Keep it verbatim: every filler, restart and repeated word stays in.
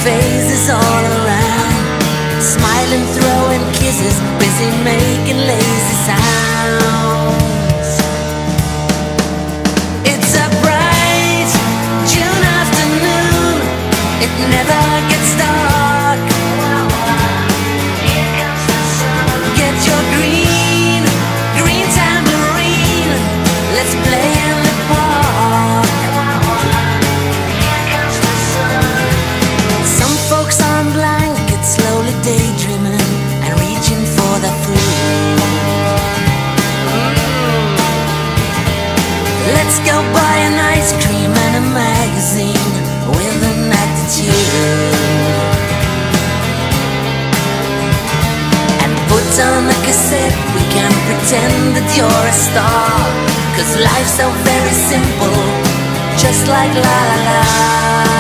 faces all around, smiling, throwing kisses, busy making lazy sounds. It's a bright June afternoon, it never gets dark. Here comes the sun. Get your green, green tambourine, let's play in the park. Here comes the sun. Some folks on blankets slowly daydreaming and reaching for the food. Let's go buy an ice cream and a magazine with an attitude, and put on a cassette. We can pretend that you're a star, 'cause life's so very simple, just like la la la.